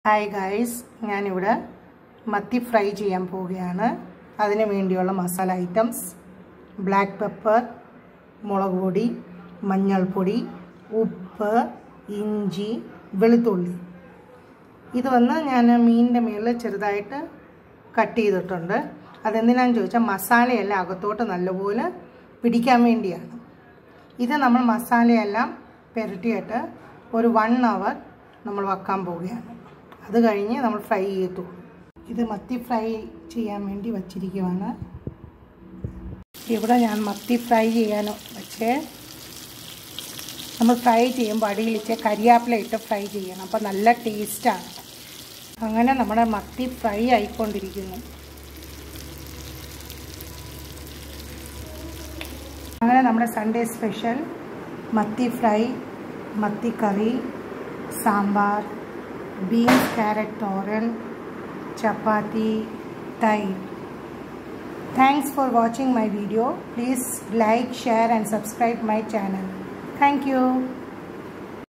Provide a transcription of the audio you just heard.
Hi guys, ഞാനിവിടെ മത്തി fry ചെയ്യാൻ പോവുകയാണ്. അതിന് വേണ്ടിയുള്ള മസാല ഐറ്റംസ്: ബ്ലാക്ക് പെപ്പർ, മുളക് പൊടി, മഞ്ഞൾപ്പൊടി, ഉപ്പ്, ഇഞ്ചി, വെളുത്തുള്ളി. ഇത് ഞാൻ മീനിൻ്റെ മേളിൽ ചെറുതായിട്ട് കട്ട് ചെയ്തിട്ടുണ്ട്. അതെന്തിനാണെന്ന് ചോദിച്ചാൽ മസാലയെല്ലാം അകത്തോട്ട് നല്ലപോലെ പിടിക്കാൻ വേണ്ടിയാണ്. ഇത് നമ്മൾ മസാലയെല്ലാം പുരട്ടിയിട്ട് ഒരു 1 hour നമ്മൾ വെക്കാൻ പോവുകയാണ്. അത് കഴിഞ്ഞ് നമ്മൾ ഫ്രൈ ചെയ്തു. ഇത് മത്തി ഫ്രൈ ചെയ്യാൻ വേണ്ടി വച്ചിരിക്കുകയാണ്. ഇവിടെ ഞാൻ മത്തി ഫ്രൈ ചെയ്യാൻ വെച്ചേ. നമ്മൾ ഫ്രൈ ചെയ്യുമ്പോൾ അടിയിലിച്ച് കരിയാപ്പില ഇട്ട് ഫ്രൈ ചെയ്യണം, അപ്പോൾ നല്ല ടേസ്റ്റാണ്. അങ്ങനെ നമ്മുടെ മത്തി ഫ്രൈ ആയിക്കൊണ്ടിരിക്കുന്നു. അങ്ങനെ നമ്മുടെ സൺഡേ സ്പെഷ്യൽ മത്തി ഫ്രൈ, മത്തി കറി, സാമ്പാർ, beans carrot തോരൻ, ചപ്പാത്തി, തൈര്. Thanks for watching my video. Please like, share and subscribe my channel. Thank you.